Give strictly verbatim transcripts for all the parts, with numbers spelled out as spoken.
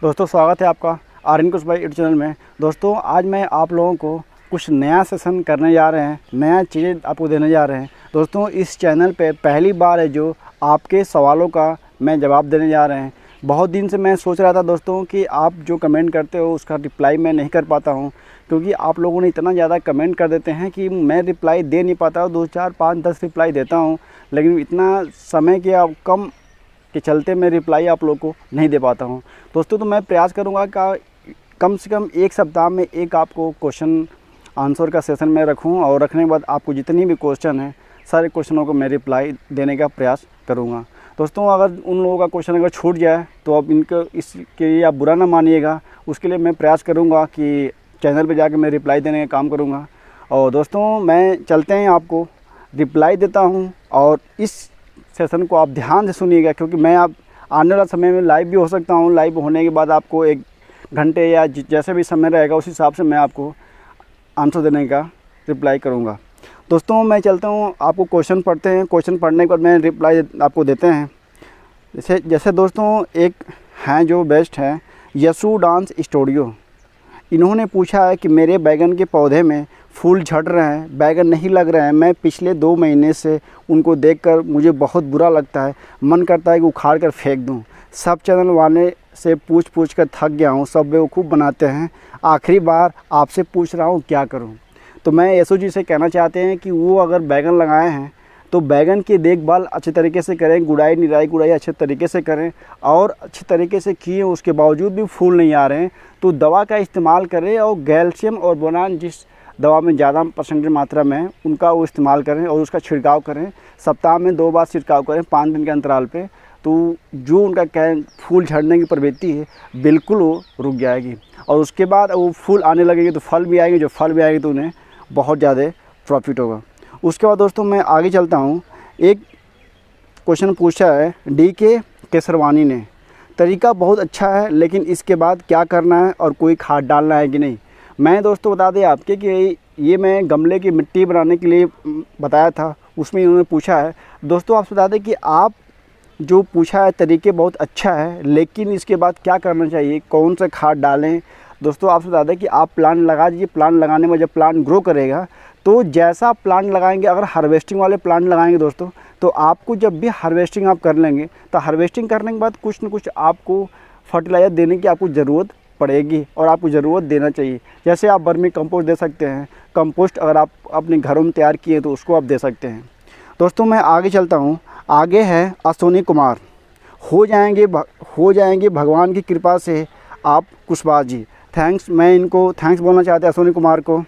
दोस्तों स्वागत है आपका आर्यन कुशवाहा यूट्यूब चैनल में। दोस्तों आज मैं आप लोगों को कुछ नया सेशन करने जा रहे हैं, नया चीज़ें आपको देने जा रहे हैं। दोस्तों इस चैनल पे पहली बार है जो आपके सवालों का मैं जवाब देने जा रहे हैं। बहुत दिन से मैं सोच रहा था दोस्तों कि आप जो कमेंट करते हो उसका रिप्लाई मैं नहीं कर पाता हूँ, क्योंकि आप लोगों ने इतना ज़्यादा कमेंट कर देते हैं कि मैं रिप्लाई दे नहीं पाता हूँ। दो चार पाँच दस रिप्लाई देता हूँ, लेकिन इतना समय के अब कम के चलते मैं रिप्लाई आप लोग को नहीं दे पाता हूं। दोस्तों तो मैं प्रयास करूंगा कि कम से कम एक सप्ताह में एक आपको क्वेश्चन आंसर का सेशन में रखूं, और रखने के बाद आपको जितनी भी क्वेश्चन हैं सारे क्वेश्चनों को मैं रिप्लाई देने का प्रयास करूंगा। दोस्तों अगर उन लोगों का क्वेश्चन अगर छूट जाए तो अब इनको इसके लिए आप बुरा ना मानिएगा, उसके लिए मैं प्रयास करूँगा कि चैनल पर जाकर मैं रिप्लाई देने का काम करूँगा। और दोस्तों मैं चलते हैं आपको रिप्लाई देता हूँ, और इस सेशन को आप ध्यान से सुनिएगा, क्योंकि मैं आप आने वाला समय में लाइव भी हो सकता हूँ। लाइव होने के बाद आपको एक घंटे या जैसे भी समय रहेगा उस हिसाब से मैं आपको आंसर देने का रिप्लाई करूँगा। दोस्तों मैं चलता हूँ, आपको क्वेश्चन पढ़ते हैं, क्वेश्चन पढ़ने के बाद मैं रिप्लाई आपको देते हैं। जैसे जैसे दोस्तों एक हैं जो बेस्ट हैं यशु डांस स्टूडियो, इन्होंने पूछा है कि मेरे बैगन के पौधे में फूल झड़ रहे हैं, बैगन नहीं लग रहे हैं। मैं पिछले दो महीने से उनको देखकर मुझे बहुत बुरा लगता है, मन करता है कि उखाड़ कर फेंक दूं। सब चैनल वाले से पूछ पूछ कर थक गया हूं, सब बेवकूफ़ बनाते हैं। आखिरी बार आपसे पूछ रहा हूं क्या करूं। तो मैं यशु जी से कहना चाहते हैं कि वो अगर बैगन लगाए हैं तो बैगन की देखभाल अच्छे तरीके से करें, गुड़ाई निराई गुड़ाई अच्छे तरीके से करें, और अच्छे तरीके से किए उसके बावजूद भी फूल नहीं आ रहे हैं तो दवा का इस्तेमाल करें, और कैल्शियम और बोरान जिस दवा में ज़्यादा परसेंटेज मात्रा में है उनका वो इस्तेमाल करें, और उसका छिड़काव करें। सप्ताह में दो बार छिड़काव करें पाँच दिन के अंतराल पे, तो जो उनका क्या फूल झड़ने की प्रवृत्ति है बिल्कुल वो रुक जाएगी, और उसके बाद वो फूल आने लगेंगे तो फल भी आएंगे, जो फल भी आएंगे तो उन्हें बहुत ज़्यादा प्रॉफिट होगा। उसके बाद दोस्तों मैं आगे चलता हूँ। एक क्वेश्चन पूछा है डी के केसरवानी ने, तरीका बहुत अच्छा है लेकिन इसके बाद क्या करना है और कोई खाद डालना है कि नहीं। मैं दोस्तों बता दें आपके कि ये मैं गमले की मिट्टी बनाने के लिए बताया था, उसमें इन्होंने पूछा है। दोस्तों आपसे बता दें कि आप जो पूछा है तरीके बहुत अच्छा है, लेकिन इसके बाद क्या करना चाहिए, कौन सा खाद डालें। दोस्तों आपसे बता दें कि आप प्लांट लगा दीजिए। प्लांट लगाने में जब प्लांट ग्रो करेगा तो जैसा प्लांट लगाएंगे, अगर हार्वेस्टिंग वाले प्लांट लगाएंगे दोस्तों, तो आपको जब भी हार्वेस्टिंग आप कर लेंगे तो हार्वेस्टिंग करने के बाद कुछ न कुछ आपको फर्टिलाइज़र देने की आपको ज़रूरत पड़ेगी, और आपको ज़रूरत देना चाहिए। जैसे आप वर्मी कंपोस्ट दे सकते हैं, कंपोस्ट अगर आप अपने घरों में तैयार किए तो उसको आप दे सकते हैं। दोस्तों मैं आगे चलता हूँ। आगे है अश्विनी कुमार, हो जाएंगे हो जाएंगे भगवान की कृपा से आप कुशवाहा जी। थैंक्स, मैं इनको थैंक्स बोलना चाहते हैं अश्विनी कुमार को।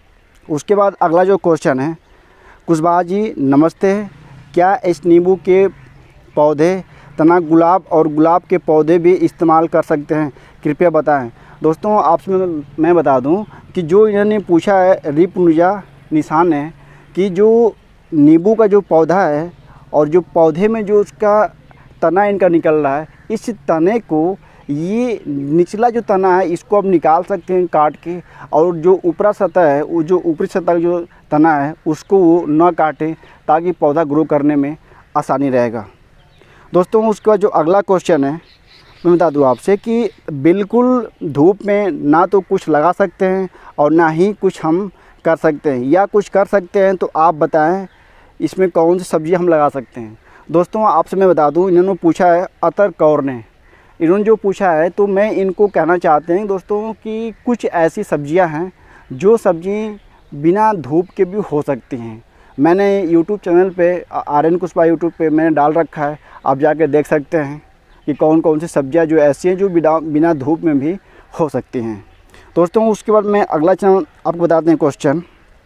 उसके बाद अगला जो क्वेश्चन है, कुशवाहा जी नमस्ते, क्या इस नींबू के पौधे तना गुलाब और गुलाब के पौधे भी इस्तेमाल कर सकते हैं, कृपया बताएं। दोस्तों आपसे मैं बता दूं कि जो इन्होंने पूछा है रिपुनुजा निशान ने, कि जो नींबू का जो पौधा है और जो पौधे में जो उसका तना इनका निकल रहा है, इस तने को, ये निचला जो तना है इसको आप निकाल सकते हैं काट के, और जो ऊपरा सतह है, वो जो ऊपरी सतह जो तना है उसको वो न काटें, ताकि पौधा ग्रो करने में आसानी रहेगा। दोस्तों उसके बाद जो अगला क्वेश्चन है, मैं बता दूं आपसे कि बिल्कुल धूप में ना तो कुछ लगा सकते हैं और ना ही कुछ हम कर सकते हैं, या कुछ कर सकते हैं तो आप बताएं इसमें कौन सी सब्ज़ी हम लगा सकते हैं। दोस्तों आपसे मैं बता दूं, इन्होंने पूछा है अतर कौर ने, इन्होंने जो पूछा है तो मैं इनको कहना चाहते हैं दोस्तों कि कुछ ऐसी सब्जियां हैं जो सब्ज़ी बिना धूप के भी हो सकती हैं। मैंने यूट्यूब चैनल पे आर्यन कुशवाहा यूट्यूब पे मैंने डाल रखा है, आप जाके देख सकते हैं कि कौन कौन सी सब्जियां जो ऐसी हैं जो बिना बिना धूप में भी हो सकती हैं। दोस्तों उसके बाद मैं अगला चैनल आपको बताते हैं क्वेश्चन।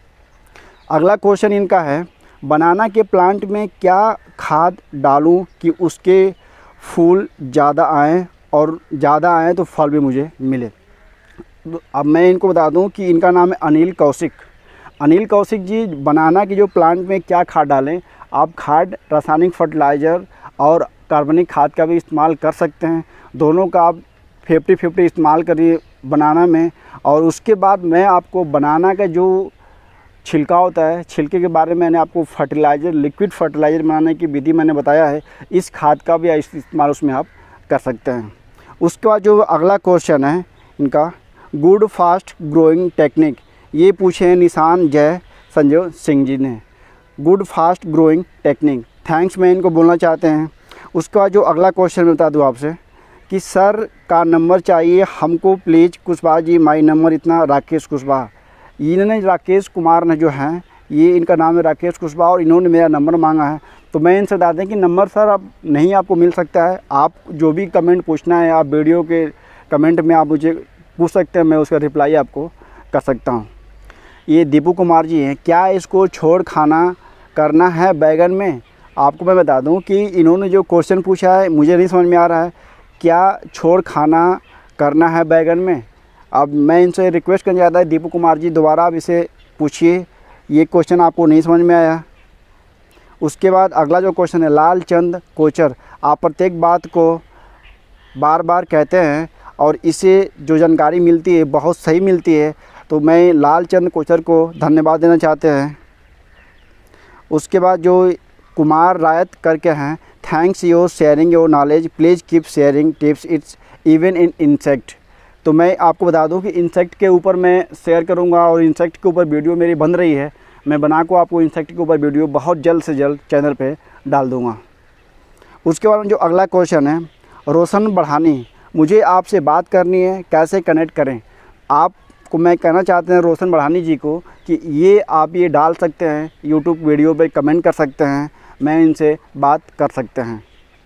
अगला क्वेश्चन इनका है, बनाना के प्लांट में क्या खाद डालूं कि उसके फूल ज़्यादा आएँ, और ज़्यादा आएँ तो फल भी मुझे मिले। अब मैं इनको बता दूं कि इनका नाम है अनिल कौशिक। अनिल कौशिक जी, बनाना की जो प्लांट में क्या खाद डालें, आप खाद रासायनिक फर्टिलाइज़र और कार्बनिक खाद का भी इस्तेमाल कर सकते हैं। दोनों का आप फिफ्टी फिफ्टी इस्तेमाल करिए बनाना में। और उसके बाद मैं आपको बनाना का जो छिलका होता है, छिलके के बारे में मैंने आपको फर्टिलाइज़र, लिक्विड फर्टिलाइज़र बनाने की विधि मैंने बताया है। इस खाद का भी इस्तेमाल उसमें आप कर सकते हैं। उसके बाद जो अगला क्वेश्चन है इनका, गुड फास्ट ग्रोइंग टेक्निक, ये पूछे हैं निशान जय संजय सिंह जी ने। Good fast growing technique, thanks मैं इनको बोलना चाहते हैं। उसके बाद जो अगला क्वेश्चन मैं बता दूँ आपसे कि सर का नंबर चाहिए हमको please Kushwaha ji, my number इतना, राकेश कुशवाहा। इन्होंने राकेश कुमार ने जो हैं, ये इनका नाम है राकेश कुशवाहा, और इन्होंने मेरा नंबर मांगा है। तो मैं इनसे बता दें कि नंबर सर अब नहीं आपको मिल सकता है। आप जो भी कमेंट पूछना है आप वीडियो के कमेंट में आप मुझे पूछ सकते हैं, मैं उसका रिप्लाई आपको कर सकता हूँ। ये दीपू कुमार जी हैं, क्या इसको छोड़ खाना करना है बैगन में? आपको मैं बता दूं कि इन्होंने जो क्वेश्चन पूछा है मुझे नहीं समझ में आ रहा है, क्या छोड़ खाना करना है बैगन में? अब मैं इनसे रिक्वेस्ट करना चाहता है दीपू कुमार जी, दोबारा आप इसे पूछिए, ये क्वेश्चन आपको नहीं समझ में आया। उसके बाद अगला जो क्वेश्चन है, लाल चंद कोचर, आप प्रत्येक बात को बार बार कहते हैं और इसे जो जानकारी मिलती है बहुत सही मिलती है, तो मैं लाल चंद कोचर को धन्यवाद देना चाहते हैं। उसके बाद जो कुमार रायत करके हैं, thanks your sharing your knowledge, please keep sharing tips it's even in insect. तो मैं आपको बता दूं कि इंसेक्ट के ऊपर मैं शेयर करूंगा और इंसेक्ट के ऊपर वीडियो मेरी बन रही है, मैं बना को आपको इंसेक्ट के ऊपर वीडियो बहुत जल्द से जल्द चैनल पे डाल दूंगा। उसके बाद जो अगला क्वेश्चन है, रोशन बढ़ानी, मुझे आपसे बात करनी है, कैसे कनेक्ट करें? आपको मैं कहना चाहते हैं रोशन बढ़ानी जी को कि ये आप ये डाल सकते हैं यूट्यूब वीडियो पे, कमेंट कर सकते हैं, मैं इनसे बात कर सकते हैं।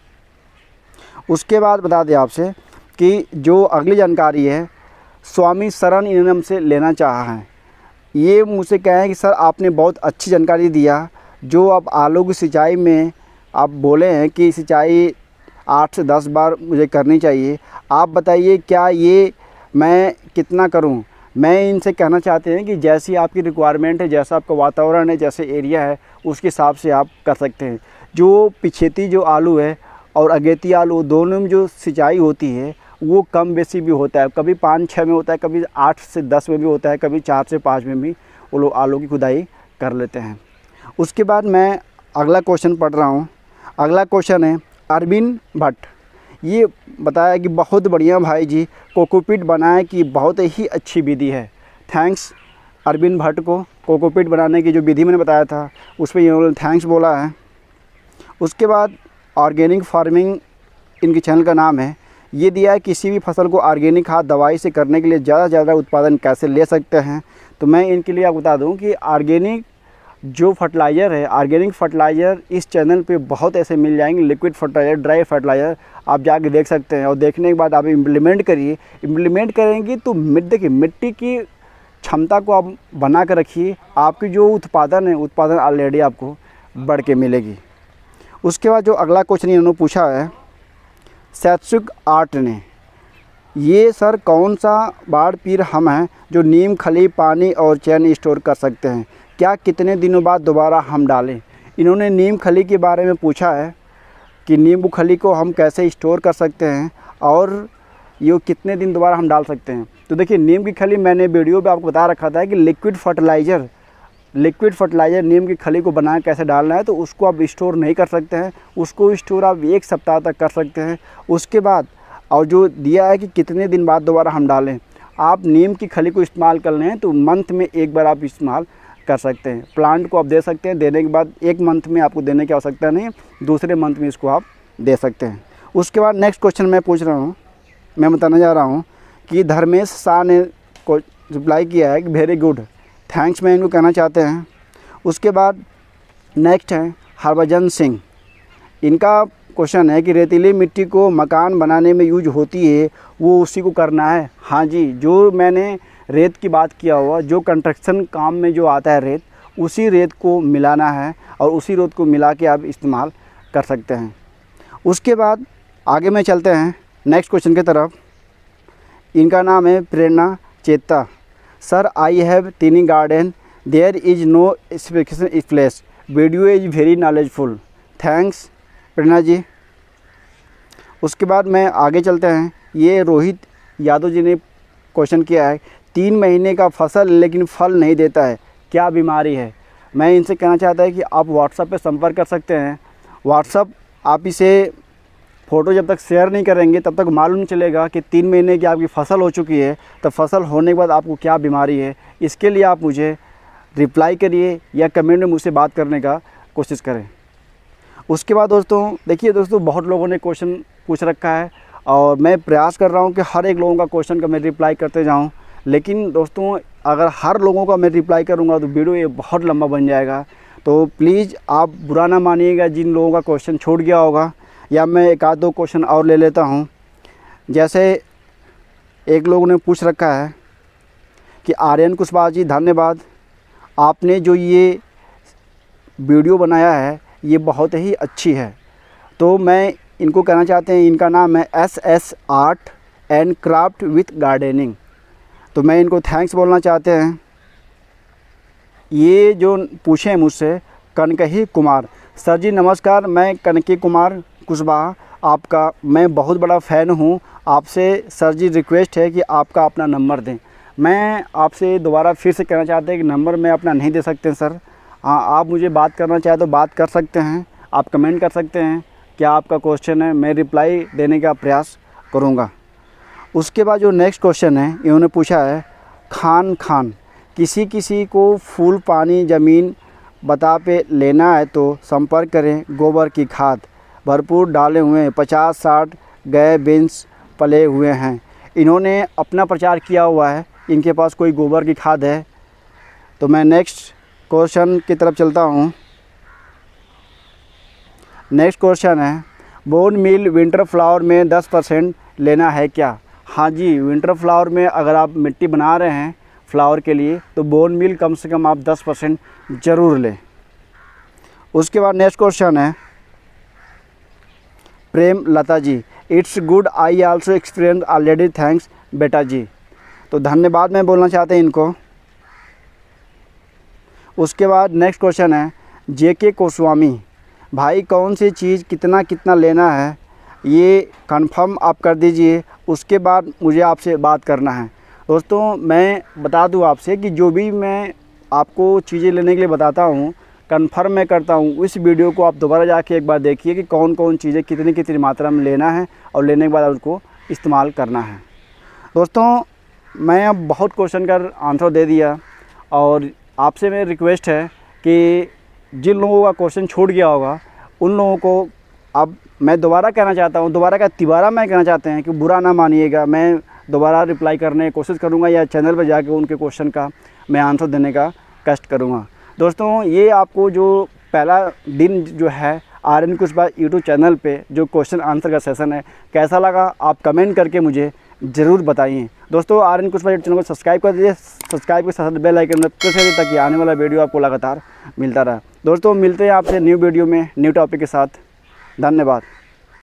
उसके बाद बता दें आपसे कि जो अगली जानकारी है, स्वामी शरण इन्होंने हमसे लेना चाहा है। ये मुझसे कहें कि सर आपने बहुत अच्छी जानकारी दिया, जो आप आलू की सिंचाई में आप बोले हैं कि सिंचाई आठ से दस बार मुझे करनी चाहिए, आप बताइए क्या ये मैं कितना करूं? मैं इनसे कहना चाहते हैं कि जैसी आपकी रिक्वायरमेंट है, जैसा आपका वातावरण है, जैसे एरिया है, उसके हिसाब से आप कर सकते हैं। जो पिछेती जो आलू है और अगेती आलू, दोनों में जो सिंचाई होती है वो कम बेसी भी होता है, कभी पाँच छः में होता है, कभी आठ से दस में भी होता है, कभी चार से पाँच में भी वो लोग आलू की खुदाई कर लेते हैं। उसके बाद मैं अगला क्वेश्चन पढ़ रहा हूँ। अगला क्वेश्चन है, अरविंद भट्ट, ये बताया कि बहुत बढ़िया भाई जी, कोकोपीट बनाए कि बहुत ही अच्छी विधि है। थैंक्स अरविंद भट्ट को, कोकोपीट बनाने की जो विधि मैंने बताया था उस पर इन्होंने थैंक्स बोला है। उसके बाद ऑर्गेनिक फार्मिंग इनके चैनल का नाम है, ये दिया है किसी भी फसल को ऑर्गेनिक खाद दवाई से करने के लिए ज़्यादा से ज़्यादा उत्पादन कैसे ले सकते हैं। तो मैं इनके लिए आपको बता दूं कि ऑर्गेनिक जो फर्टिलाइज़र है, ऑर्गेनिक फर्टिलाइज़र इस चैनल पे बहुत ऐसे मिल जाएंगे, लिक्विड फर्टिलाइज़र, ड्राई फर्टिलाइज़र, आप जाके देख सकते हैं और देखने के बाद आप इम्प्लीमेंट करिए। इम्प्लीमेंट करेंगे तो देखिए मिट्टी की क्षमता को आप बना कर रखिए, आपकी जो उत्पादन है उत्पादन ऑलरेडी आपको बढ़ के मिलेगी। उसके बाद जो अगला क्वेश्चन इन्होंने पूछा है शैक्षिक आर्ट ने, ये सर कौन सा बाढ़ पीर हम हैं जो नीम खली पानी और चैन स्टोर कर सकते हैं, क्या कितने दिनों बाद दोबारा हम डालें? इन्होंने नीम खली के बारे में पूछा है कि नींबू खली को हम कैसे स्टोर कर सकते हैं और ये कितने दिन दोबारा हम डाल सकते हैं। तो देखिए नीम की खली मैंने वीडियो पे आपको बता रखा था कि लिक्विड फर्टिलाइज़र लिक्विड फर्टिलाइज़र नीम की खली को बना कैसे डालना है, तो उसको आप स्टोर नहीं कर सकते हैं, उसको स्टोर आप एक सप्ताह तक कर सकते हैं। उसके बाद और जो दिया है कि कितने दिन बाद दोबारा हम डालें, आप नीम की खली को इस्तेमाल कर लें तो मंथ में एक बार आप इस्तेमाल कर सकते हैं। प्लांट को आप दे सकते हैं, देने के बाद एक मंथ में आपको देने की आवश्यकता नहीं, दूसरे मंथ में इसको आप दे सकते हैं। उसके बाद नेक्स्ट क्वेश्चन मैं पूछ रहा हूँ, मैं बताने जा रहा हूँ कि धर्मेश शाह ने को रिप्लाई किया है कि वेरी गुड, थैंक्स मैं इनको कहना चाहते हैं। उसके बाद नेक्स्ट है हरभजन सिंह, इनका क्वेश्चन है कि रेतीली मिट्टी को मकान बनाने में यूज होती है, वो उसी को करना है। हाँ जी, जो मैंने रेत की बात किया हुआ, जो कंस्ट्रक्शन काम में जो आता है रेत, उसी रेत को मिलाना है और उसी रेत को मिला के आप इस्तेमाल कर सकते हैं। उसके बाद आगे में चलते हैं नेक्स्ट क्वेश्चन की तरफ। इनका नाम है Prerna Cheta, sir I have tiny garden, there is no specification place, video is very knowledgeful, thanks Prerna ji. उसके बाद मैं आगे चलते हैं, ये रोहित यादव जी ने क्वेश्चन किया है, तीन महीने का फसल लेकिन फल नहीं देता है, क्या बीमारी है? मैं इनसे कहना चाहता है कि आप व्हाट्सएप पे संपर्क कर सकते हैं। व्हाट्सएप आप इसे फ़ोटो जब तक शेयर नहीं करेंगे तब तक मालूम नहीं चलेगा कि तीन महीने की आपकी फ़सल हो चुकी है, तब फसल होने के बाद आपको क्या बीमारी है। इसके लिए आप मुझे रिप्लाई करिए या कमेंट में मुझसे बात करने का कोशिश करें। उसके बाद दोस्तों देखिए दोस्तों, बहुत लोगों ने क्वेश्चन पूछ रखा है और मैं प्रयास कर रहा हूँ कि हर एक लोगों का क्वेश्चन का मैं रिप्लाई करते जाऊँ, लेकिन दोस्तों अगर हर लोगों का मैं रिप्लाई करूँगा तो वीडियो ये बहुत लंबा बन जाएगा। तो प्लीज़ आप बुरा ना मानिएगा जिन लोगों का क्वेश्चन छूट गया होगा, या मैं एक आध दो क्वेश्चन और ले लेता हूँ। जैसे एक लोगों ने पूछ रखा है कि आर्यन कुशवाहा जी धन्यवाद, आपने जो ये वीडियो बनाया है ये बहुत ही अच्छी है। तो मैं इनको कहना चाहते हैं, इनका नाम है S S art and craft with gardening. तो मैं इनको थैंक्स बोलना चाहते हैं। ये जो पूछे हैं मुझसे कनकही कुमार, सर जी नमस्कार, मैं कनकी कुमार कुशवाहा आपका मैं बहुत बड़ा फ़ैन हूँ। आपसे सर जी रिक्वेस्ट है कि आपका अपना नंबर दें। मैं आपसे दोबारा फिर से कहना चाहते हैं कि नंबर मैं अपना नहीं दे सकते सर। हाँ, आप मुझे बात करना चाहें तो बात कर सकते हैं, आप कमेंट कर सकते हैं क्या आपका क्वेश्चन है, मैं रिप्लाई देने का प्रयास करूँगा। उसके बाद जो नेक्स्ट क्वेश्चन है इन्होंने पूछा है खान खान, किसी किसी को फूल पानी ज़मीन बता पे लेना है तो संपर्क करें, गोबर की खाद भरपूर डाले हुए हैं, पचास साठ गए बीन्स पले हुए हैं। इन्होंने अपना प्रचार किया हुआ है, इनके पास कोई गोबर की खाद है। तो मैं नेक्स्ट क्वेश्चन की तरफ चलता हूँ। नेक्स्ट क्वेश्चन है बोन मील विंटर फ्लावर में दस परसेंट लेना है क्या? हाँ जी, विंटर फ्लावर में अगर आप मिट्टी बना रहे हैं फ्लावर के लिए तो बोन मील कम से कम आप दस परसेंट ज़रूर लें। उसके बाद नेक्स्ट क्वेश्चन है Prem Lata ji, it's good I also experience already, thanks बेटा जी। तो धन्यवाद मैं बोलना चाहते हैं इनको। उसके बाद नेक्स्ट क्वेश्चन है जे के गोस्वामी, भाई कौन सी चीज़ कितना कितना लेना है ये कंफर्म आप कर दीजिए, उसके बाद मुझे आपसे बात करना है। दोस्तों मैं बता दूं आपसे कि जो भी मैं आपको चीज़ें लेने के लिए बताता हूं कंफर्म मैं करता हूं। इस वीडियो को आप दोबारा जाके एक बार देखिए कि कौन कौन चीज़ें कितनी कितनी मात्रा में लेना है और लेने के बाद उसको इस्तेमाल करना है। दोस्तों मैं अब बहुत क्वेश्चन का आंसर दे दिया और आपसे मेरी रिक्वेस्ट है कि जिन लोगों का क्वेश्चन छूट गया होगा उन लोगों को अब मैं दोबारा कहना चाहता हूँ, दोबारा का तिबारा मैं कहना चाहते हैं कि बुरा ना मानिएगा, मैं दोबारा रिप्लाई करने की कोशिश करूँगा या चैनल पर जाके उनके क्वेश्चन का मैं आंसर देने का कष्ट करूँगा। दोस्तों ये आपको जो पहला दिन जो है आर्यन कुशवाहा यूट्यूब चैनल पे जो क्वेश्चन आंसर का सेशन है कैसा लगा आप कमेंट करके मुझे ज़रूर बताइए। दोस्तों आर्यन कुशवाहा यूट्यूब चैनल को सब्सक्राइब कर दीजिए, सब्सक्राइब के साथ बेल आइकन प्रेस कर दीजिए ताकि आने वाला वीडियो आपको लगातार मिलता रहे। दोस्तों मिलते हैं आपसे न्यू वीडियो में न्यू टॉपिक के साथ। धन्यवाद।